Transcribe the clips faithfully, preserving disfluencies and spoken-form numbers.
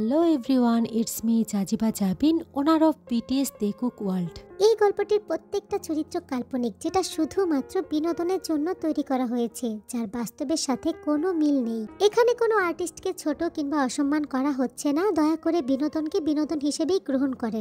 Hello everyone, it's me Zajiba Jabin, owner of BTS দেখুক world. এই গল্পটির প্রত্যেকটা চরিত্র কাল্পনিক, যেটা শুধুমাত্র বিনোদনের জন্য তৈরি করা হয়েছে, যার বাস্তবের সাথে কোনো মিল নেই। এখানে কোনো আর্টিস্টকে ছোট কিংবা অসম্মান করা হচ্ছে না। দয়া করে বিনোদনকে বিনোদন হিসেবেই গ্রহণ করেন।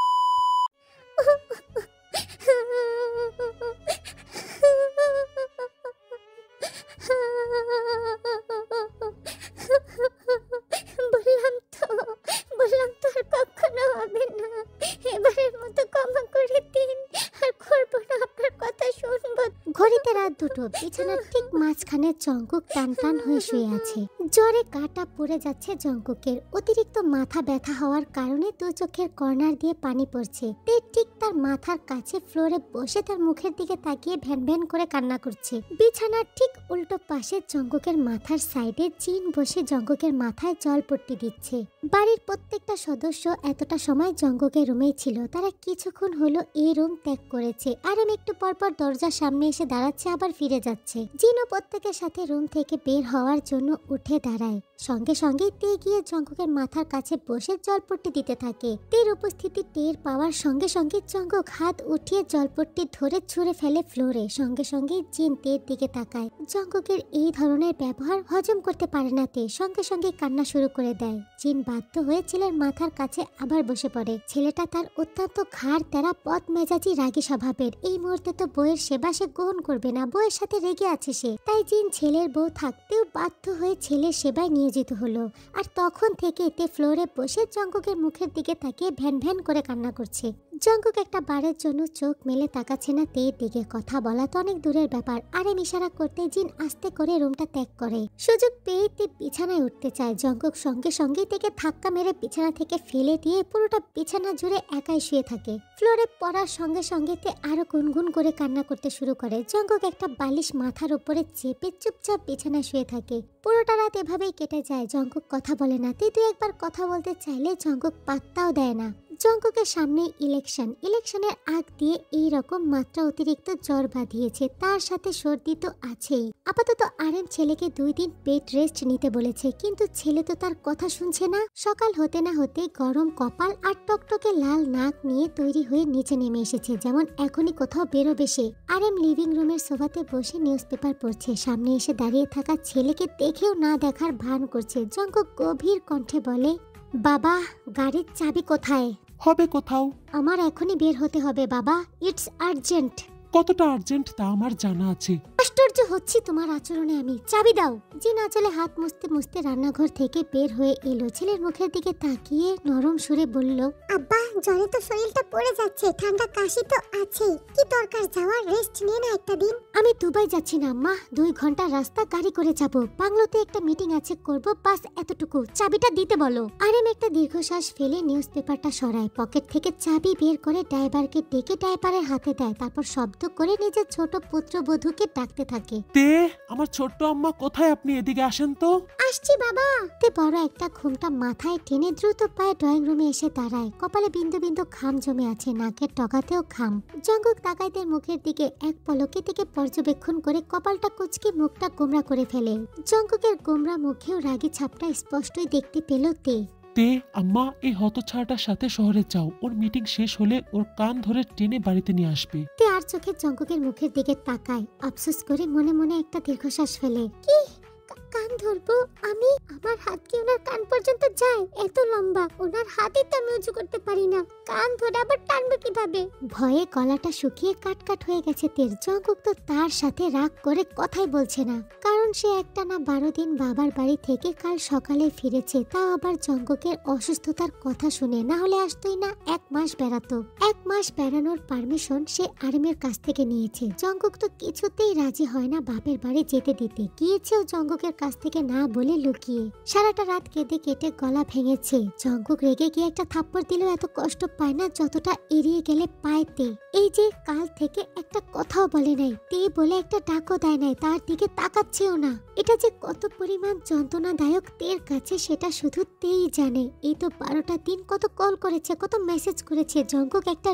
বললাম তো বললাম তো আর কখনো হবে না। এবারের মতো ক্ষমা করে দিন, আর করবো না আপনার কথা শুনবো। ঘড়িতে রাত দুটো। বিছানার ঠিক মাঝখানে জঙ্কুক টান টান হয়ে শুয়ে আছে। জ্বরে কাটা পড়ে যাচ্ছে জঙ্কুকের। অতিরিক্ত মাথা ব্যথা হওয়ার কারণে দু চোখের কর্নার দিয়ে পানি পড়ছে। তে ঠিক তার মাথার কাছে ফ্লোরে বসে তার মুখের দিকে তাকিয়ে ভ্যান ভ্যান করে কান্না করছে। বিছানার ঠিক উল্টো পাশে জঙ্কুকের মাথার সাইডে জিন বসে জঙ্কুকের মাথায় জলপট্টি দিচ্ছে। বাড়ির প্রত্যেকটা সদস্য এতটা সময় জঙ্কুকের রুমেই ছিল। তারা কিছুক্ষণ হলো এই রুম ত্যাগ করেছে। আরেম একটু পরপর দরজার সামনে এসে দাঁড়াচ্ছে, আবার ফিরে যাচ্ছে। জিনও প্রত্যেকের সাথে রুম থেকে বের হওয়ার জন্য উঠে দাঁড়ায়। সঙ্গে সঙ্গে তে গিয়ে জঙ্কুকের মাথার কাছে বসে জলপট্টি দিতে থাকে। তের উপস্থিতি টের পাওয়ার সঙ্গে সঙ্গে জঙ্কুক হাত উঠিয়ে জলপট্টি ধরে ছুঁড়ে ফেলে ফ্লোরে। সঙ্গে সঙ্গে জিন তের দিকে তাকায়। জঙ্কুকের এই ধরনের ব্যবহার হজম করতে পারে না তে, সঙ্গে সঙ্গে কান্না শুরু করে দেয়। জিন বাধ্য হয়ে ছেলের মাথার কাছে আবার বসে পড়ে। ছেলেটা তার অত্যন্ত ঘাড় তেরা পথ মেজাজি রাগী স্বভাবের। এই মুহূর্তে তো বউয়ের সেবা সে গ্রহণ করবে না, বউয়ের সাথে রেগে আছে সে। তাই জিন ছেলের বউ থাকতেও বাধ্য হয়ে ছেলের সেবায় নিয়োজিত হলো। আর তখন থেকে তে ফ্লোরে বসে জঙ্কুকের মুখের দিকে তাকিয়ে ভ্যান ভ্যান করে কান্না করছে। জঙ্কুক একটা বারের জন্য চোখ মেলে তাকাচ্ছে না তের দিকে। কথা বলা তো অনেক দূরের ব্যাপার। আরে ইশারা করতে জিন আস্তে করে রুমটা ত্যাগ করে। সুযোগ পেয়ে তে বিছানায় উঠতে চায়। জঙ্কুক সঙ্গে সঙ্গে থেকে ধাক্কা মেরে বিছানা থেকে ফেলে দিয়ে পুরোটা বিছানা জুড়ে একাই শুয়ে থাকে। ফ্লোরে পড়ার সঙ্গে সঙ্গে তে আরো গুনগুন করে কান্না করতে শুরু করে। জঙ্কুক একটা বালিশ মাথার উপরে চেপে চুপচাপ বিছানায় শুয়ে থাকে। পুরোটা রাত এভাবেই কেটে যায়। জঙ্কুক কথা বলে না। তে তুই একবার কথা বলতে চাইলে জঙ্কুক পাত্তাও দেয় না। জঙ্কুকের সামনে ইলেকশন। ইলেকশনের আগ দিয়ে এই রকম মাত্রা অতিরিক্ত জ্বর বাঁধিয়েছে, তার সাথে সর্দি তো আছেই। আপাতত আরেম ছেলেকে দুই দিন বেড রেস্ট নিতে বলেছে, কিন্তু ছেলে তো তার কথা শুনছে না। সকাল হতে না হতে গরম কপাল আর টকটকে লাল নাক নিয়ে তৈরি হয়ে নিচে নেমে এসেছে, যেমন এখনই কোথাও বেরোবে সে। আরেম লিভিং রুমের সোফাতে বসে নিউজ পেপার পড়ছে। সামনে এসে দাঁড়িয়ে থাকা ছেলেকে দেখেও না দেখার ভান করছে। জঙ্কুক গভীর কণ্ঠে বলে, বাবা, গাড়ির চাবি কোথায়? হবে কোথাও। আমার এখনই বের হতে হবে বাবা, ইটস আর্জেন্ট। কতটা আর্জেন্ট তা আমার জানা আছে। আশ্চর্য হচ্ছি তোমার আচরণে আমি। চাবি দাও। জিন আঁচলে হাত মুছতে মুছতে রান্নাঘর থেকে বের হয়ে এলো। ছেলের মুখের দিকে তাকিয়ে নরম সুরে বলল, আব্বা, জ্বরে তো শরীরটা পড়ে যাচ্ছে, ঠান্ডা কাশি তো আছেই, কি দরকার যাওয়ার? রেস্ট নিয়ে না একটা দিন। আমি দুবাই যাচ্ছি না আম্মা, দুই ঘন্টা রাস্তা গাড়ি করে যাব। বাংলোতে একটা মিটিং আছে, করব, বাস এতটুকু। চাবিটা দিতে বলো। আরেম একটা দীর্ঘশ্বাস ফেলে নিউজ পেপারটা সরায়। পকেট থেকে চাবি বের করে ড্রাইভারকে ডেকে ড্রাইভারের হাতে দেয়। তারপর শব্দ করে নিজের ছোট পুত্রবধূকে ডাকতে থাকে। তে, আমার ছোট্ট আম্মা কোথায়? আপনি এদিকে আসেন তো। আসছি বাবা। তে বড় একটা ঘুমটা মাথায় টেনে দ্রুত পায়ে ড্রয়িং রুমে এসে দাঁড়ায়। কপালে বিন্দু বিন্দু ঘাম জমে আছে, নাকের টগাতেও ঘাম। জঙ্কুক তাকাইতে মুখের দিকে এক পলকে থেকে পর্যবেক্ষণ করে কপালটা কুচকে মুখটা গোমরা করে ফেলে। জঙ্কুকের গোমরা মুখেও রাগী ছাপটা স্পষ্টই দেখতে পেল তে। তে, আম্মা এই হতছাড়াটার সাথে শহরে যাও। ওর মিটিং শেষ হলে ওর কান ধরে টেনে বাড়িতে নিয়ে আসবে। তে আর চোখে জঙ্কুকের মুখের দিকে তাকায়। আফসোস করে মনে মনে একটা দীর্ঘশ্বাস ফেলে। কি কান ধরবো আমি? আমার হাত কি ওনার কান পর্যন্ত যায়? এত লম্বা ওনার হাতে তো আমি উঁচু করতে পারি না, কান ধরে আবার টানবো কিভাবে? ভয়ে গলাটা শুকিয়ে কাট কাট হয়ে গেছে তের। জঙ্কুক তো তার সাথে রাগ করে কথাই বলছে না, কারণ সে একটা না বারো দিন বাবার বাড়ি থেকে কাল সকালে ফিরেছে। তাও আবার জঙ্কুকের অসুস্থতার কথা শুনে, না হলে আসতোই না। এক মাস বেড়াতো। এক মাস বেড়ানোর পারমিশন সে আর্মির কাছ থেকে নিয়েছে। জঙ্কুক তো কিছুতেই রাজি হয় না বাপের বাড়ি যেতে দিতে। গিয়েছেও জঙ্কুকের কাছ থেকে না বলে লুকিয়ে। সারাটা রাত কেঁদে কেটে গলা ভেঙেছে। জঙ্কুক রেগে গিয়ে একটা থাপ্পড় দিলেও এত কষ্ট পায় না যতটা এড়িয়ে গেলে পায় তে। এই যে কাল থেকে একটা কথাও বলে নাই, তে বলে একটা ডাকও দেয় নাই, তার দিকে তাকাচ্ছেও না। এটা যে কত পরিমাণ যন্ত্রণাদায়ক তের কাছে সেটা শুধু তেই জানে। এই তো বারোটা দিন কত কল করেছে, কত মেসেজ করেছে। জঙ্কুক একটা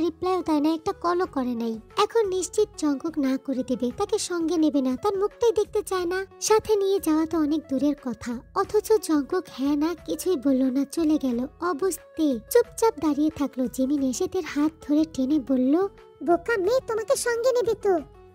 রিপ্লাইও দেয় না, একটা কলও করে নাই। এখন নিশ্চিত জঙ্কুক না করে দেবে, তাকে সঙ্গে নেবে না, তার মুখটাই দেখতে চায় না। সাথে নিয়ে যাওয়া তো অনেক দূরের কথা, অথচ জঙ্কুক হ্যাঁ না কিছুই বলল না, চলে গেল। অবস্থে চুপচাপ দাঁড়িয়ে থাকলো। জিমিন এসে তার হাত ধরে টেনে বলল, বোকা মেয়ে, তোমাকে সঙ্গে নেবে তো?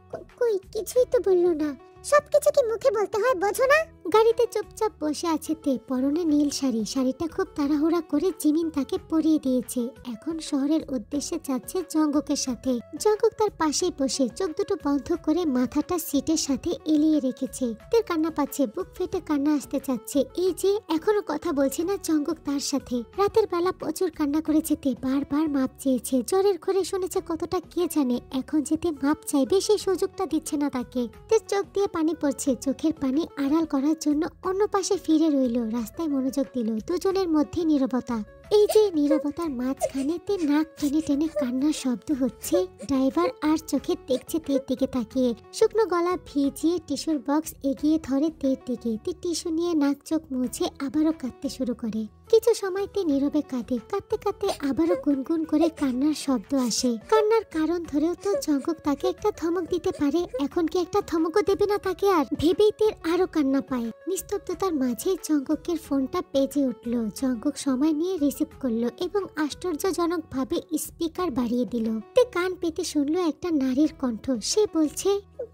কই কিছুই তো বললো না। সবকিছু কি মুখে বলতে হয়, বোঝো না? গাড়িতে চুপচাপ বসে আছে তে, পরনে নীল শাড়ি। শাড়িটা খুব তাড়াহুড়া করে জিমিন তাকে পরিয়ে দিয়েছে। এখন শহরের উদ্দেশ্যে যাচ্ছে জঙ্কুকের সাথে। জঙ্কুক তার পাশেই বসে চোখ দুটো বন্ধ করে মাথাটা সিটের সাথে এলিয়ে রেখেছে। তের কান্না পাচ্ছে, বুক ফেটে কান্না আসতে চাচ্ছে। এই যে এখনো কথা বলছে না জঙ্কুক তার সাথে। রাতের বেলা প্রচুর কান্না করেছে তে, বারবার মাপ চেয়েছে। জ্বরের ঘরে শুনেছে কতটা কে জানে। এখন যেতে মাপ চাইবে সেই সুযোগটা দিচ্ছে না তাকে। তের চোখ দিয়ে পানি পড়ছে, চোখের পানি আড়াল করার জন্য অন্য পাশে ফিরে রইল। রাস্তায় মনোযোগ দিল। দুজনের মধ্যে নীরবতা। এই যে নীরবতার মাঝখানে তে নাক টেনে টেনে কান্নার শব্দ হচ্ছে। ড্রাইভার আর চোখে দেখছে তের দিকে তাকিয়ে। শুকনো গলা ভিজিয়ে টিস্যুর বক্স এগিয়ে ধরে তের দিকে। তে টিস্যু নিয়ে নাক চোখ মুছে আবারও কাঁদতে শুরু করে। কিছু সময় তে নীরবে কাঁদে। কাঁদতে কাঁদতে আবারও গুনগুন করে কান্নার শব্দ আসে। কান্নার কারণ ধরেও তো জঙ্কুক তাকে একটা ধমক দিতে পারে। এখন কি একটা ধমকও দেবে না তাকে? আর ভেবেই তের আরো কান্না পায়। নিস্তব্ধতার মাঝে জঙ্কুকের ফোনটা বেজে উঠল। জঙ্কুক সময় নিয়ে রিসিভ করলো এবং আশ্চর্যজনক ভাবে স্পিকার বাড়িয়ে দিল। তে কান পেতে শুনলো একটা নারীর কণ্ঠ। সে বলছে,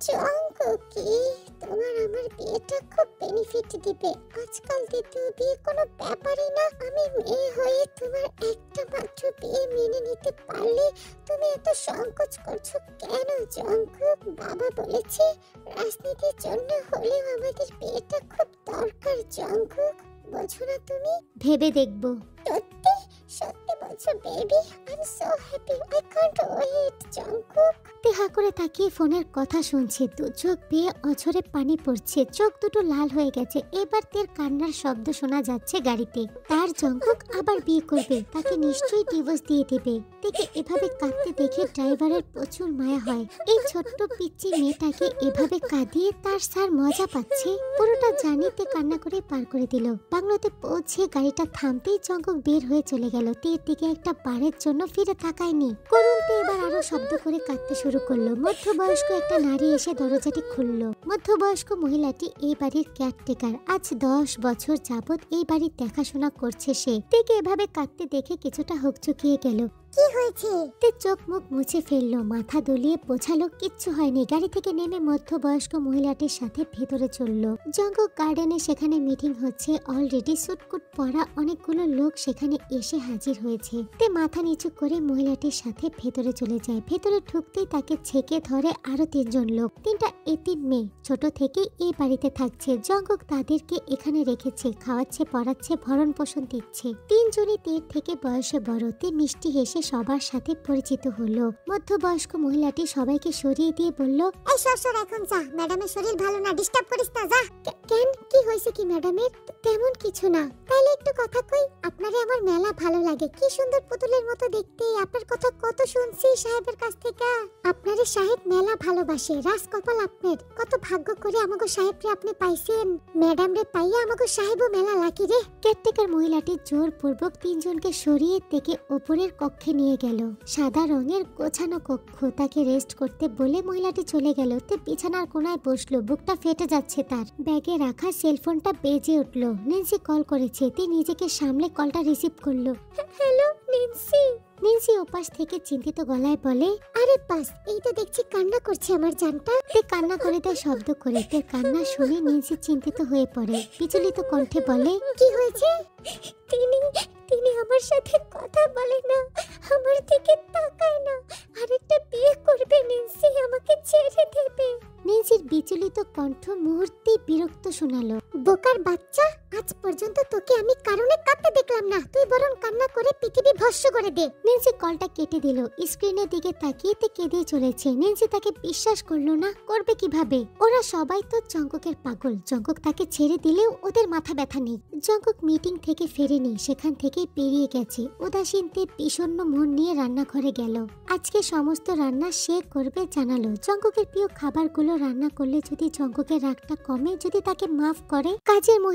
জঙ্কুকি, তোমার আমার বিয়েটা খুব বেনিফিট দিবে। আজকাল দ্বিতীয় বিয়ে কোনো ব্যাপারই না। আমি মেয়ে হয়ে তোমার একটা মাত্র বিয়ে মেনে নিতে পারলে তুমি এত সংকোচ করছো কেন জঙ্কুক? বাবা বলেছে রাজনীতির জন্য হলেও আমাদের বিয়েটা খুব দরকার জঙ্কুক, বোঝো না তুমি? ভেবে দেখবো। সত্যি সত্যি বলছো baby? I am so happy, I can't wait Jungkook. তেহা করে তাকিয়ে ফোনের কথা শুনছে। দু চোখ বেয়ে অঝরে পানি পড়ছে, চোখ দুটো লাল হয়ে গেছে। এবার তের কান্নার শব্দ শোনা যাচ্ছে গাড়িতে। তার জঙ্কুক আবার বিয়ে করবে, তাকে নিশ্চয়ই ডিভোর্স দিয়ে দেবে। তেকে এভাবে কাঁদতে দেখে ড্রাইভারের প্রচুর মায়া হয়। এই ছোট্ট পিচ্চি মেয়েটাকে এভাবে কাঁদিয়ে তার স্যার মজা পাচ্ছে। পুরোটা জানিতে কান্না করে পার করে দিল। বাংলোতে পৌঁছে গাড়িটা থামতেই জঙ্কুক বের হয়ে চলে গেল। তের দিকে একটা বারের জন্য ফিরে তাকায়নি। করুণ তে এবার আরো শব্দ করে কাঁদতে শুরু করলো। মধ্যবয়স্ক একটা নারী এসে দরজাটি খুললো। মধ্যবয়স্ক মহিলাটি এই বাড়ির কেয়ারটেকার। আজ দশ বছর যাবত এই বাড়ির দেখাশোনা করছে সে। তেকে এভাবে কাঁদতে দেখে কিছুটা হকচকিয়ে গেল। কি হয়েছে? তে চোখ মুখ মুছে ফেললো, মাথা দুলিয়ে বোঝালো কিচ্ছু হয়নি। গাড়ি থেকে নেমে মধ্যবয়স্ক মহিলাটির সাথে ভেতরে চললো। জঙ্কুক গার্ডেনে সেখানে মিটিং হচ্ছে। অলরেডি সুটকুট পরা অনেকগুলো লোক সেখানে এসে হাজির হয়েছে। তে মাথা নিচু করে মহিলাটির সাথে ভেতরে চলে যায়। ভেতরে ঢুকতেই তাকে ছেকে ধরে আরো তিনজন লোক। তিনটা এতিম মেয়ে, ছোট থেকে এই বাড়িতে থাকছে। জঙ্কুক তাদেরকে এখানে রেখেছে, খাওয়াচ্ছে, পড়াচ্ছে, ভরণ পোষণ দিচ্ছে। তিনজনই তের থেকে বয়সে বড়। তে মিষ্টি হেসে সবার সাথে পরিচিত হলো। মধ্যবয়স্ক মহিলাটি সবাইকে সরিয়ে দিয়ে বলল, এই সর সর, এখন যা, ম্যাডামের শরীর ভালো না, ডিস্টার্ব করিস না, যা। কেন, কি হয়েছে কি ম্যাডামের? তেমন কিছু না। তাইলে একটু কথা কই। আপনারে আমার মেলা ভালো লাগে, কি সুন্দর পুতুলের মতো দেখতে। আপনার কথা কত শুনছি সাহেবের কাছ থেকে। আপনারে সাহেব মেলা ভালোবাসে, রাজ কপাল আপনার। কত ভাগ্য করে আমাগো সাহেবরে আপনি পাইছেন। ম্যাডাম রে পাইয়া আমাগো সাহেবও মেলা লাকি রে। কেয়ারটেকার মহিলাটি জোরপূর্বক তিনজনকে সরিয়ে থেকে ওপরের কক্ষে নিয়ে গেল। সাদা রঙের গোছানো কক্ষ। তাকে রেস্ট করতে বলে মহিলাটি চলে গেল। তে বিছানার কোনায় বসলো, বুকটা ফেটে যাচ্ছে তার। ব্যাগে রাখা সেলফোনটা বেজে উঠলো। নিন্সি কল করেছে। তে নিজেকে সামলে কলটা রিসিভ করলো। হ্যালো নিন্সি। নিন্সি ওপাশ থেকে চিন্তিত গলায় বলে, আরে পাস, এই তো দেখছি কান্না করছে আমার জানটা। তে কান্না করে দেয় শব্দ করে। তে কান্না শুনে নিন্সি চিন্তিত হয়ে পড়ে। বিচলিত কণ্ঠে বলে, কি হয়েছে? তিনি তিনি আমার সাথে কথা বলে না, আমার দিকে তাকায় না, আরেকটা বিয়ে করবে নিন্সি, আমাকে ছেড়ে দেবে। নিন্সির বিচলিত কণ্ঠ মুহূর্তে বিরক্ত শোনালো। বোকার বাচ্চা, আজ পর্যন্ত তোকে আমি কারণে কাঁদতে দেখলাম না, তুই বরং কান্না করে পৃথিবী ভস্ম করে দে। নিন্সি কলটা কেটে দিল। স্ক্রিনের দিকে তাকিয়ে তে কেঁদে চলেছে। নিন্সি তাকে বিশ্বাস করলো না, করবে কিভাবে? ওরা সবাই তো জঙ্কুকের পাগল। জঙ্কুক তাকে ছেড়ে দিলেও ওদের মাথা ব্যথা নেই। জঙ্কুক মিটিং থেকে ফেরেনি, সেখান থেকে পেরিয়ে গেছে। উদাসীনতে বিষণ্ণ মন নিয়ে রান্নাঘরে গেল। আজকে সমস্ত রান্না সে করবে জানালো। জঙ্কুকের প্রিয় খাবারগুলো রান্না করলে যদি জঙ্কুকের রাগটা কমে, যদি তাকে মাফ করে। কাজের মহিলারা মিলে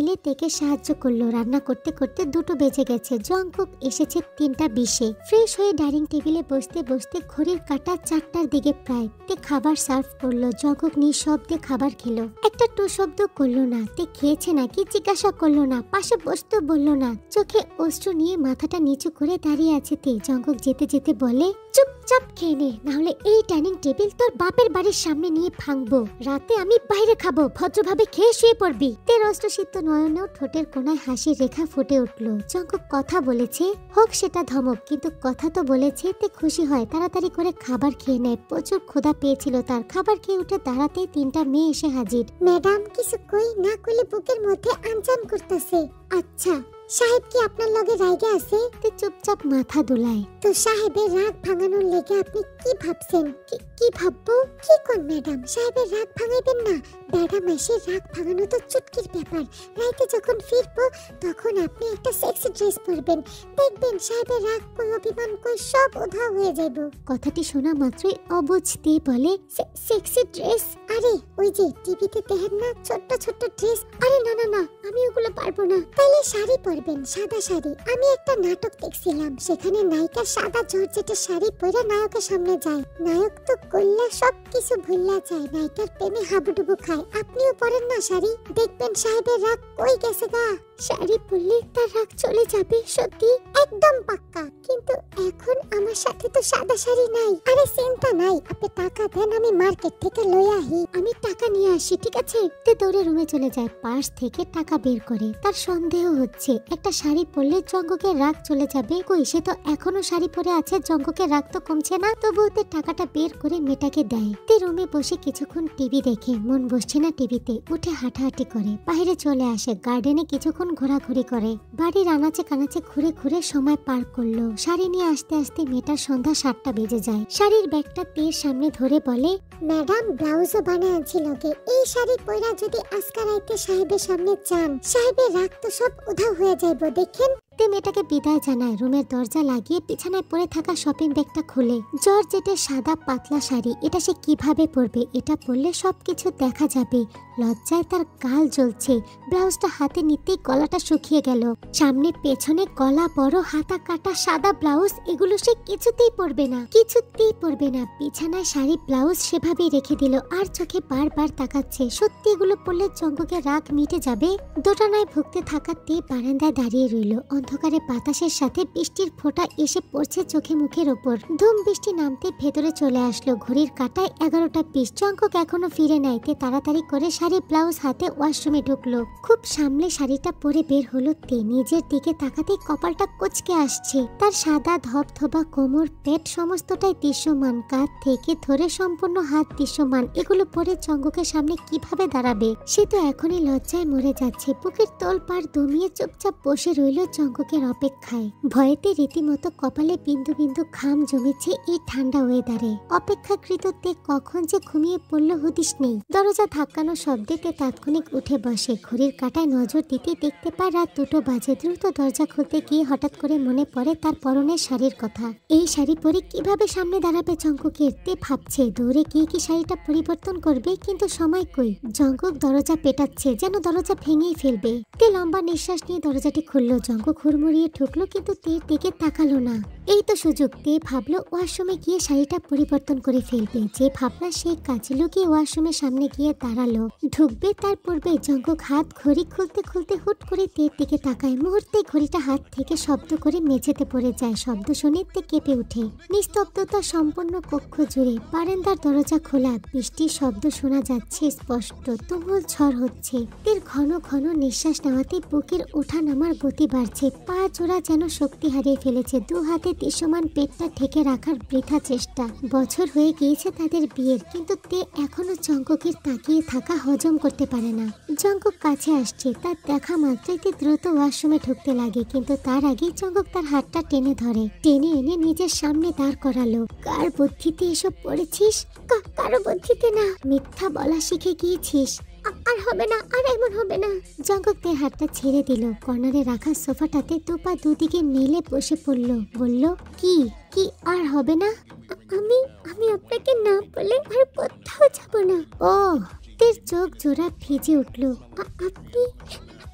মিলে তেকে সাহায্য করলো। রান্না করতে করতে দুটো বেজে গেছে। জংকুক এসেছে তিনটা বিশে। ফ্রেশ হয়ে ডাইনিং টেবিলে বসতে বসতে ঘড়ির কাঁটা চারটার দিকে প্রায়। তে খাবার সার্ভ করলো। জংকুক নিঃশব্দে খাবার খেলো। একটা টু শব্দ করলো না। তে খেয়েছে নাকি জিজ্ঞাসা করলো না, পাশে বসতে বললো না। চোখে অশ্রু নিয়ে মাথাটা নিচু করে দাঁড়িয়ে আছে তে। জংকুক যেতে যেতে বলে, চুপচাপ খেয়ে নে, নাহলে এই ডাইনিং টেবিল তোর বাপের বাড়ির সামনে নিয়ে ভাঙবো। রাতে আমি বাইরে খাবো, ভদ্রভাবে খেয়ে শুয়ে পড়বি। তের অস্ত্রসিদ্ধ নয়নেও ঠোঁটের কোনায় হাসির রেখা ফুটে উঠলো। জংকুক কথা বলেছে, হোক সেটা ধমক, কিন্তু কথা তো বলেছে। তে খুশি হয়, তাড়াতাড়ি করে খাবার খেয়ে নেয়। প্রচুর ক্ষুধা পেয়েছিল তার। খাবার খেয়ে উঠে দাঁড়াতেই তিনটা মেয়ে এসে হাজির। ম্যাডাম কিছু কই না কইলে বুকের মধ্যে আনজান করতেছে। আচ্ছা, সাহেব কি আপনার লগে রাইগে আছে? তে চুপচাপ মাথা দোলায়। তো সাহেবের রাগ ভাঙানোর লেগে আপনি কি ভাবছেন? কি ভাববো? কি কোন ম্যাডাম, সাহেবের রাগ ভাঙাইবেন না। ম্যাডাম এসে রাগ ভাঙানো তো চুটকির ব্যাপার। রাইতে যখন ফিরবো তখন আপনি একটা সেক্সি ড্রেস পরবেন। দেখবেন সাহেবের রাগ কই অভিমান কই সব উধাও হয়ে যাইব। কথাটি শোনা মাত্রই অবুঝতে বলে, সেক্সি ড্রেস? আরে ওই যে টিভিতে দেখেন না ছোট্ট ছোট্ট ড্রেস। আরে না না না, আমি ওগুলো পারবো না। তাইলে শাড়ি পরবেন, সাদা শাড়ি। আমি একটা নাটক দেখছিলাম, সেখানে নায়িকা সাদা জর্জেটের শাড়ি পরে নায়কের সামনে যায়। নায়ক তো কল্লা সব কিছু ভুললা যায়, নায়িকার প্রেমে হাবুডুবু খায়। আপনিও পরেন না শাড়ি, দেখবেন সাহেবের রাগ কই গেছে গা। শাড়ি পরলে তার রাগ চলে যাবে, সত্যি একদম পাক্কা। কিন্তু এখন আমার সাথে তো সাদা শাড়ি নাই। আরে চিন্তা নাই, আপনি টাকা দেন, আমি মার্কেট থেকে লই আহি। আমি টাকা নিয়ে আসি, ঠিক আছে? তে দৌড়ে রুমে চলে যায়। পার্স থেকে টাকা বের করে। তার সন্দেহ হচ্ছে একটা শাড়ি পরলে জঙ্গকের রাগ চলে যাবে। কই, সে তো এখনো শাড়ি পরে আছে, জঙ্গকের রাগ তো কমছে না। তবুও তে টাকাটা বের করে মেয়েটাকে দেয়। তে রুমে বসে কিছুক্ষণ টিভি দেখে, মন বসছে না টিভিতে। উঠে হাঁটাহাঁটি করে বাইরে চলে আসে। গার্ডেনে কিছুক্ষণ ঘোরাঘুরি করে। বাড়ির আনাচে কানাচে ঘুরে ঘুরে সময় পার করলো। শাড়ি নিয়ে আসতে আসতে মেয়েটার সন্ধ্যা সাতটা বেজে যায়। শাড়ির ব্যাগটা তের সামনে ধরে বলে, ম্যাডাম ব্লাউজও বানায় আনছি লগে। এই শাড়ি পরা যদি আজকা রাইতে সাহেবের সামনে যান, সাহেবের রাগ তো সব উধাও হয়ে যাইব, দেখেন। তে মেয়েটাকে বিদায় জানায়। রুমের দরজা লাগিয়ে বিছানায় পড়ে থাকা শপিং ব্যাগটা খুলে। জর্জেটের সাদা পাতলা শাড়ি, এটা সে কিভাবে পরবে? এটা পরলে সবকিছু দেখা যাবে। লজ্জায় তার গাল জ্বলছে। ব্লাউজটা হাতে নিতেই গলাটা শুকিয়ে গেল। সামনে পেছনে গলা বড়, হাতা কাটা সাদা ব্লাউজ, এগুলো সে কিছুতেই পরবে না, কিছুতেই পরবে না। বিছানায় শাড়ি ব্লাউজ সেভাবেই রেখে দিল, আর চোখে বারবার তাকাচ্ছে। সত্যি এগুলো পরলে জঙ্গকের রাগ মিটে যাবে। দোটানায় ভুগতে থাকাতে বারান্দায় দাঁড়িয়ে রইল। অন্ধকারে বাতাসের সাথে বৃষ্টির ফোঁটা এসে পড়ছে চোখে মুখের ওপর। ধুম বৃষ্টি নামতে ভেতরে চলে আসলো। ঘড়ির কাঁটায় এগারোটা বিশ। জঙ্গক এখনো ফিরে নাই। তে তাড়াতাড়ি করে শাড়ি ব্লাউজ হাতে ওয়াশরুমে ঢুকলো। খুব সামনে শাড়িটা পরে বের হলো তে। নিজের দিকে তাকাতেই কপালটা কুঁচকে আসছে। তার সাদা ধবধবা কোমর, পেট সমস্তটাই দৃশ্যমান। কাঁধ থেকে ধরে সম্পূর্ণ হাত দৃশ্যমান। এগুলো পরে জঙ্গকের সামনে কিভাবে দাঁড়াবে? সে তো এখনই লজ্জায় মরে যাচ্ছে। বুকের তোল পাড় দমিয়ে চুপচাপ বসে রইল জঙ্গকের অপেক্ষায়। ভয়েতে রীতিমতো কপালে বিন্দু বিন্দু ঘাম জমেছে এই ঠান্ডা ওয়েদারে। অপেক্ষাকৃত তে কখন যে ঘুমিয়ে পড়ল হদিস নেই। দরজা ধাক্কানো শব্দে তে তাৎক্ষণিক উঠে বসে। ঘড়ির কাঁটায় নজর দিতে দেখতে পায় রাত দুটো বাজে। দ্রুত দরজা খুলতে গিয়ে হঠাৎ করে মনে পড়ে তার পরনের শাড়ির কথা। এই শাড়ি পরে কিভাবে সামনে দাঁড়াবে জঙ্গকের? তে ভাবছে দৌড়ে গিয়ে কি শাড়িটা পরিবর্তন করবে, কিন্তু সময় কই। জঙ্গক দরজা পেটাচ্ছে, যেন দরজা ভেঙেই ফেলবে। তে লম্বা নিঃশ্বাস নিয়ে দরজাটি খুললো। জঙ্গক হুড়মুড়িয়ে ঢুকলো, কিন্তু তের দিকে তাকালো না। এই তো সুযোগ। তে ভাবলো ওয়াশরুমে গিয়ে শাড়িটা পরিবর্তন করে ফেলবে। যে ভাবনা সেই কাজে লুকিয়ে ওয়াশরুমের সামনে গিয়ে দাঁড়ালো। ঢুকবে তার পূর্বে জঙ্গক হাত ঘড়ি খুলতে খুলতে হুট করে তের দিকে তাকায়। মুহূর্তে ঘড়িটা হাত থেকে শব্দ করে মেঝেতে পড়ে যায়। শব্দ শুনে তে কেঁপে ওঠে। নিস্তব্ধতা সম্পূর্ণ কক্ষ জুড়ে। বারান্দার দরজা খোলা, বৃষ্টির শব্দ শোনা যাচ্ছে স্পষ্ট। তুমুল ঝড় হচ্ছে। তের ঘন ঘন নিঃশ্বাস নেওয়াতে বুকের ওঠা নামার গতি বাড়ছে। পা জোড়া যেন শক্তি হারিয়ে ফেলেছে। দু হাতে দৃশ্যমান পেটটা ঢেকে রাখার বৃথা চেষ্টা। বছর হয়ে গিয়েছে তাদের বিয়ের, কিন্তু তে এখনো জঙ্গকের তাকিয়ে থাকা হজম করতে পারে না। জঙ্গক কাছে আসছে। তার দেখা মাত্রই তে দ্রুত ওয়াশরুমে ঢুকতে লাগে, কিন্তু তার আগেই জঙ্গক তার হাতটা টেনে ধরে। টেনে এনে নিজের সামনে দাঁড় করালো। কার বুদ্ধিতে এসব পড়েছিস? কারো বুদ্ধিতে না, মিথ্যা বলা শিখে গিয়েছিস। আর হবে না, আর এমন হবে না। জঙ্গক তে হাতটা ছেড়ে দিল। কর্নারে রাখা সোফাটাতে দুপা দুদিকে মেলে বসে পড়ল। বলল, কি কি আর হবে না? আমি আমি আপনাকে না বলে আর কোথাও যাব না। ও, তের চোখ জোড়া ভিজে উঠল। আপনি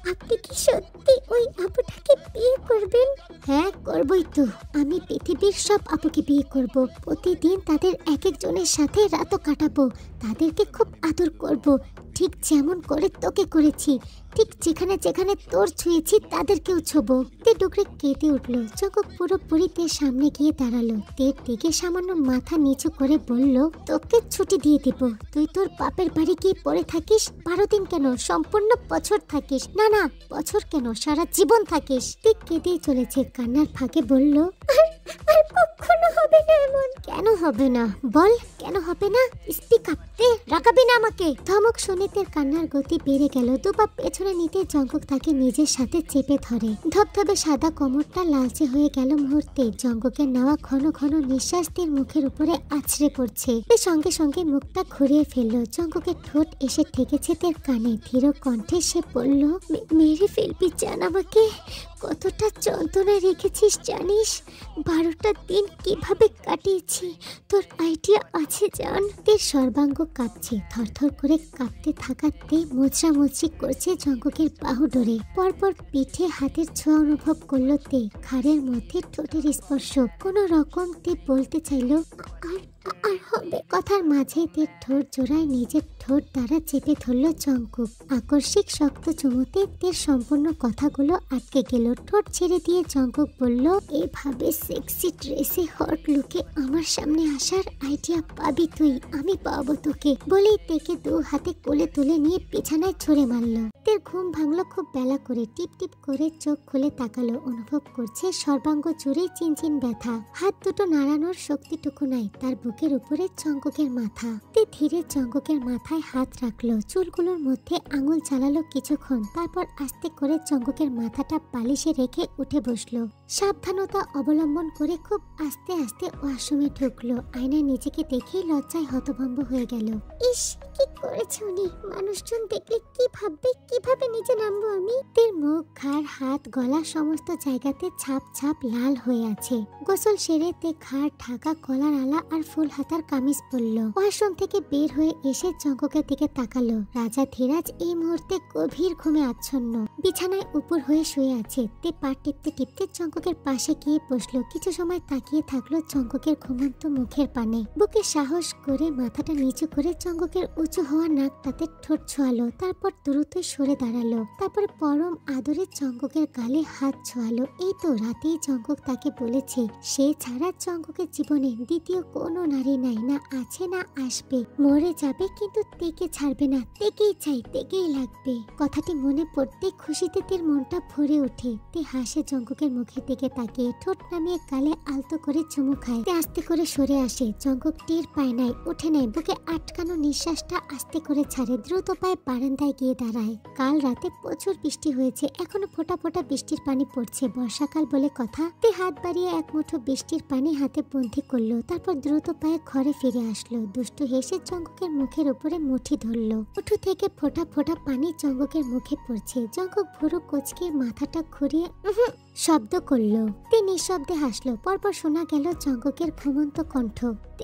আপনি কি সত্যি ওই আপুটাকে বিয়ে করবেন? হ্যাঁ, করবই তো। আমি পৃথিবীর সব আপুকে বিয়ে করব। প্রতিদিন তাদের এক একজনের সাথে রাতও কাটাবো। তাদেরকে খুব আদর করব, ঠিক যেমন করে তোকে করেছি। ঠিক যেখানে যেখানে তোর ছুঁয়েছি তাদেরকেও ছোবো। তে ডুকরে কেঁদে উঠল। জঙ্কুক পুরোপুরি তের সামনে গিয়ে দাঁড়ালো। তের দিকে সামান্য মাথা নিচু করে বলল, তোকে ছুটি দিয়ে দিব। তুই তোর বাপের বাড়ি গিয়ে পড়ে থাকিস। বারো দিন কেন, সম্পূর্ণ বছর থাকিস। না না, বছর কেন, সারা জীবন থাকিস। তে কেঁদেই চলেছে। কান্নার ফাঁকে বলল, আর কখনো হবে না এমন। কেন হবে না বল, কেন হবে না? স্পিক আপ তে, রাগাবি না আমাকে। ধমক শুনে তের কান্নার গতি বেড়ে গেল। দুপা পেছনে নিতে জঙ্কুক তাকে নিজের সাথে চেপে ধরে। ধবধবে সাদা কোমরটা লালচে হয়ে গেল মুহূর্তে। জঙ্কুকের নেওয়া ঘন ঘন নিঃশ্বাস তের মুখের উপরে আছড়ে পড়ছে। তে সঙ্গে সঙ্গে মুখটা ঘুরিয়ে ফেললো। জঙ্কুকের ঠোঁট এসে ঠেকেছে তের কানে। ধীর কণ্ঠে সে বলল, মেরে ফেলবি জান আমাকে? কতটা যন্ত্রণায় রেখেছিস জানিস? বারোটা দিন কিভাবে কাটিয়েছি তোর আইডিয়া আছে জান? তের সর্বাঙ্গ কাঁপছে। থরথর করে কাঁপতে থাকাতে মোচড়া মুচড়ি করছে জঙ্কুকের বাহু ডোরে। পরপর পিঠে হাতের ছোঁয়া অনুভব করলো তে। ঘাড়ের মধ্যে ঠোঁটের স্পর্শ। কোনো রকম তে বলতে চাইলো, আর আর হবে। কথার মাঝে তের ঠোঁট জোড়ায় নিজের ঠোঁট দ্বারা চেপে ধরল জঙ্কুক। আকস্মিক শক্ত চুমুতে তের সম্পূর্ণ কথাগুলো আটকে গেল। ঠোঁট ছেড়ে দিয়ে জঙ্কুক বলল, এভাবে সেক্সি ড্রেসে হট লুকে আমার সামনে আসার আইডিয়া পাবি তুই, আমি পাবো তোকে। বলেই তেকে দু হাতে কোলে তুলে নিয়ে বিছানায় ছড়ে মারল। তের ঘুম ভাঙলো খুব বেলা করে। টিপ টিপ করে চোখ খুলে তাকালো। অনুভব করছে সর্বাঙ্গ জুড়ে চিনচিন ব্যথা। হাত দুটো নাড়ানোর শক্তিটুকু নাই তার বুকের উপরে জঙ্কুকের মাথা। তে ধীরে জঙ্কুকের মাথায় হাত রাখলো। চুলগুলোর মধ্যে আঙুল চালালো কিছুক্ষণ। তারপর আস্তে করে জঙ্কুকের মাথাটা বালিশে রেখে উঠে বসলো। সাবধানতা অবলম্বন করে খুব আস্তে আস্তে ওয়াশরুমে ঢুকলো। আয়নায় নিজেকে দেখে লজ্জায় হতভম্ব হয়ে গেল। ইস, কি করেছে উনি? মানুষজন দেখলে কি ভাববে? কিভাবে নিচে নামবো আমি? তের মুখ, ঘাড়, হাত, গলা সমস্ত জায়গাতে ছাপ ছাপ লাল হয়ে আছে। গোসল সেরে তে ঘাড় ঢাকা কলার আলা আর ফুল হাতার কামিজ পরলো। ওয়াশরুম থেকে বের হয়ে এসে জঙ্কুকের দিকে তাকালো। রাজা ধীরাজ এই মুহূর্তে গভীর ঘুমে আচ্ছন্ন। বিছানায় উপর হয়ে শুয়ে আছে। তে পা টিপতে টিপতে জঙ্কুকের পাশে গিয়ে বসলো। কিছু সময় তাকিয়ে থাকলো জঙ্কুকের ঘুমন্ত মুখের পানে। বুকে সাহস করে মাথাটা নিচু করে জঙ্কুকের উঁচু হওয়া নাকটাতে ঠোঁট ছোঁয়ালো। তারপর দ্রুত সরে দাঁড়ালো। তারপর পরম আদরে জঙ্কুকের গালে হাত ছোঁয়ালো। এই তো রাতেই জঙ্কুক তাকে বলেছে সে ছাড়া জঙ্কুকের জীবনে দ্বিতীয় কোনো নারী নাই, না আছে না আসবে। মরে যাবে কিন্তু তেকে ছাড়বে না। তেকেই চাই, তেকেই লাগবে। কথাটি মনে পড়তে খুশিতে তের মনটা ভরে ওঠে। তে হাসে জঙ্কুকের মুখের দিকে তাকিয়ে। ঠোঁট নামিয়ে গালে আলতো করে চুমু খায়। তে আস্তে করে সরে আসে। জঙ্কুক টের পায় নাই, উঠে নেয়। বুকে আটকানো নিঃশ্বাসটা আস্তে করে ছাড়ে। দ্রুত পায়ে বারান্দায় গিয়ে দাঁড়ায়। কাল রাতে প্রচুর বৃষ্টি হয়েছে। এখনো ফোঁটা ফোঁটা বৃষ্টির পানি পড়ছে। বর্ষাকাল বলে কথা। তে হাত বাড়িয়ে এক মুঠো বৃষ্টির পানি হাতে বন্দি করলো। তারপর দ্রুত পায়ে ঘরে ফিরে আসলো। দুষ্টু হেসে জঙ্কুকের মুখের উপরে মুঠি ধরলো। উঠু থেকে ফোঁটা ফোঁটা পানি জঙ্কুকের মুখে পড়ছে। জঙ্কুক ভুরু কোচকে মাথাটা ঘুরিয়ে শব্দ করলো। তে নিঃশব্দে হাসলো। পরপর শোনা গেল জঙ্কুকের ঘুমন্ত কণ্ঠ, তে।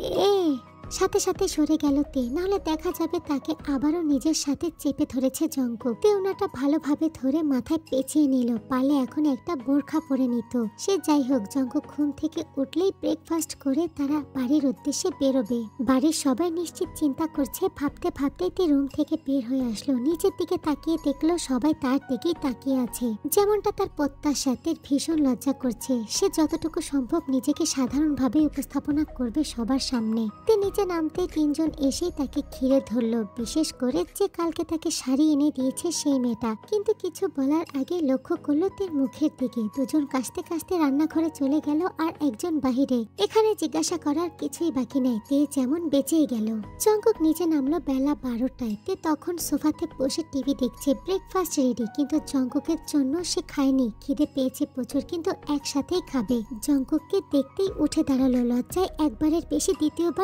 সাথে সাথে সরে গেল তে, নাহলে দেখা যাবে তাকে আবারও নিজের সাথে চেপে ধরেছে জঙ্কুক। তে ওনাটা ভালোভাবে ধরে মাথায় পেঁচিয়ে নিল। পারলে এখন একটা বোরখা পরে নিত। সে যাই হোক, জঙ্কুক ঘুম থেকে উঠলেই ব্রেকফাস্ট করে তারা বাড়ির উদ্দেশ্যে বেরোবে। বাড়ির সবাই নিশ্চিত চিন্তা করছে। ভাবতে ভাবতে তে রুম থেকে বের হয়ে আসলো। নিচের দিকে তাকিয়ে দেখলো সবাই তার দিকেই তাকিয়ে আছে। যেমনটা তার প্রত্যাশা, তের ভীষণ লজ্জা করছে। সে যতটুকু সম্ভব নিজেকে সাধারণভাবে উপস্থাপনা করবে সবার সামনে। তে নিচে নামতে তিনজন এসেই তাকে ঘিরে ধরলো। বিশেষ করে যে কালকে তাকে শাড়ি এনে দিয়েছে সেই মেয়েটা। কিন্তু কিছু বলার আগে লক্ষ্য করলো তের মুখের দিকে। দুজন কাশতে কাশতে রান্নাঘরে চলে গেল আর একজন বাহিরে। এখানে জিজ্ঞাসা করার কিছুই বাকি নেই। তে যেমন বেঁচেই গেল। জঙ্কুক নিচে নামলো বেলা বারোটায়। তে তখন সোফাতে বসে টিভি দেখছে। ব্রেকফাস্ট রেডি, কিন্তু জঙ্কুকের জন্য সে খায়নি। খিদে পেয়েছে প্রচুর, কিন্তু একসাথেই খাবে। জঙ্কুককে দেখতেই উঠে দাঁড়ালো। লজ্জায় একবারের বেশি দ্বিতীয়বার জঙ্কুক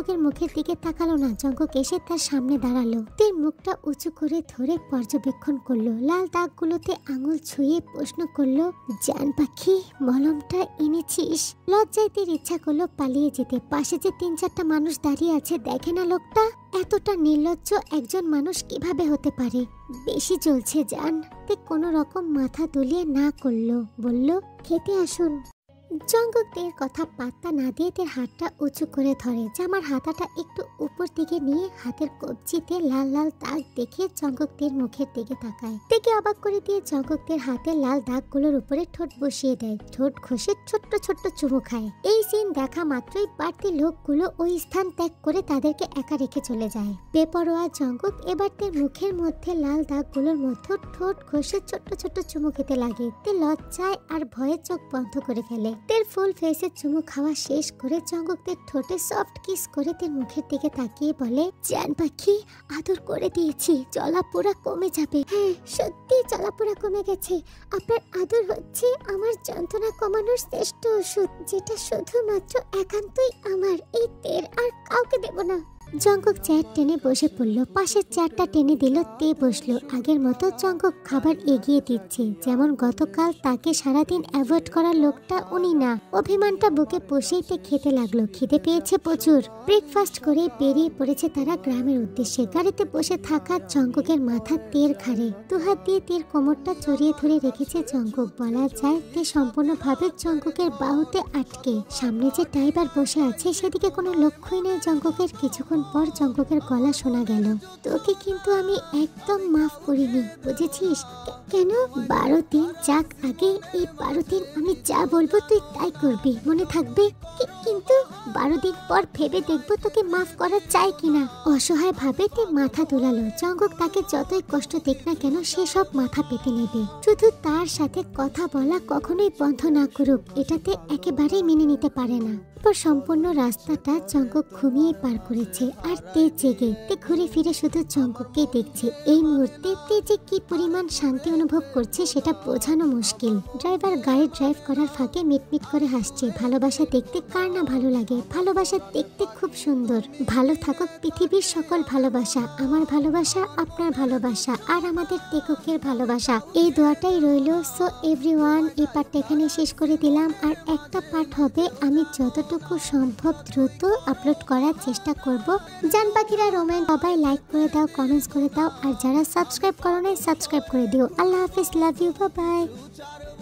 জঙ্গকের মুখের দিকে তাকালো না। জঙ্গক এসে তার সামনে দাঁড়ালো। তে মুখটা উঁচু করে ধরে পর্যবেক্ষণ করলো। লাল দাগগুলোতে আঙুল ছুঁয়ে প্রশ্ন করলো, জান পাখি মলমটা এনেছিস? লজ্জায় তীর ইচ্ছা করলো পালিয়ে যেতে। পাশে যে তিন চারটা মানুষ দাঁড়িয়ে আছে, দেখে না লোকটা এতটা নির্লজ্জ একজন মানুষ কিভাবে হতে পারে? বেশি চলছে জান। তে কোনো রকম মাথা দুলিয়ে না করলো, বলল, খেতে আসুন। জঙ্গক তের কথা পাত্তা না দিয়ে তের হাতটা উঁচু করে ধরে। জামার হাতাটা একটু উপর দিকে নিয়ে হাতের কবজিতে লাল লাল দাগ দেখে জঙ্গক তের মুখের দিকে তাকায়। তেকে অবাক করে দিয়ে জঙ্গক তের হাতে লাল দাগগুলোর উপরে ঠোঁট বসিয়ে দেয়। ঠোঁট ঘষে ছোট্ট ছোট্ট চুমু খায়। এই সিন দেখা মাত্রই বাড়তি লোকগুলো ওই স্থান ত্যাগ করে তাদেরকে একা রেখে চলে যায়। বেপরোয়া জঙ্গক এবার তের মুখের মধ্যে লাল দাগগুলোর মধ্যে ঠোঁট ঘষে ছোট্ট ছোট্ট চুমু খেতে লাগে। তে লজ্জায় আর ভয়ে চোখ বন্ধ করে ফেলে। তের ফুল ফেসে চুমু খাওয়া শেষ করে জঙ্গক তের ঠোঁটে সফট কিস করে তের মুখের দিকে তাকিয়ে বলে, জান পাখি আদর করে দিয়েছি, জ্বলাপোড়া কমে যাবে। হ্যাঁ সত্যি জ্বলাপোড়া কমে গেছে। আপনার আদর হচ্ছে আমার যন্ত্রণা কমানোর শ্রেষ্ঠ ওষুধ, যেটা শুধুমাত্র একান্তই আমার। এই তের আর কাউকে দেব না। জঙ্গক চেয়ার টেনে বসে পড়লো। পাশের চেয়ারটা টেনে দিল। তে বসলো। আগের মতো জঙ্গক খাবার এগিয়ে দিচ্ছে, যেমন গতকাল তাকে সারাদিন অ্যাভয়েড করার লোকটা উনি না। অভিমানটা বুকে পুষেই তে খেতে লাগলো। খিদে পেয়েছে প্রচুর। ব্রেকফাস্ট করে বেরিয়ে পড়েছে তারা গ্রামের উদ্দেশ্যে। গাড়িতে বসে থাকা জঙ্গকের মাথা তের ঘাড়ে। দুহাত দিয়ে তের কোমরটা জড়িয়ে ধরে রেখেছে জঙ্গক। বলা যায় তে সম্পূর্ণভাবে জঙ্গকের বাহুতে আটকে। সামনে যে ড্রাইভার বসে আছে সেদিকে কোনো লক্ষ্যই নেই জঙ্গকের। কিছুক্ষণ পর জঙ্গকের গলা শোনা গেল, তোকে কিন্তু আমি একদম মাফ করিনি, বুঝেছিস? কেন? বারো দিন যাক আগে, এই বারো দিন আমি যা বলবো তুই তাই করবি, মনে থাকবে? কিন্তু বারো দিন পর ভেবে দেখবো তোকে মাফ করা চাই কিনা। অসহায় ভাবে তে মাথা তোলালো। জঙ্গক তাকে যতই কষ্ট দেখ না কেন সে সব মাথা পেতে নেবে। শুধু তার সাথে কথা বলা কখনোই বন্ধ না করুক, এটাতে একেবারেই মেনে নিতে পারে না। সম্পূর্ণ রাস্তাটা জঙ্গক ঘুমিয়ে পার করেছে আর তে জেগে। তে ঘুরে ফিরে শুধু জঙ্গককে দেখছে। এই মুহূর্তে তে যে কি পরিমাণ শান্তি অনুভব করছে সেটা বোঝানো মুশকিল। ড্রাইভার গাড়ি ড্রাইভ করার ফাঁকে মিটমিট করে হাসছে। ভালোবাসা দেখতে কার না ভালো লাগে? ভালোবাসা দেখতে খুব সুন্দর। ভালো থাকুক পৃথিবীর সকল ভালোবাসা, আমার ভালোবাসা, আপনার ভালোবাসা আর আমাদের টেককের ভালোবাসা। এই দোয়াটাই রইল। সো এভরিওয়ান, এই পার্টটা এখানে শেষ করে দিলাম। আর একটা পার্ট হবে আমি যতটুকু সম্ভব দ্রুত আপলোড করার চেষ্টা করব। জান পাখিরা রোম্যান্স সবাই লাইক করে দাও, কমেন্টস করে দাও, আর যারা সাবস্ক্রাইব করো নাই সাবস্ক্রাইব করে দিও। আল্লাহ হাফিজ, লাভ ইউ, বাই বাই।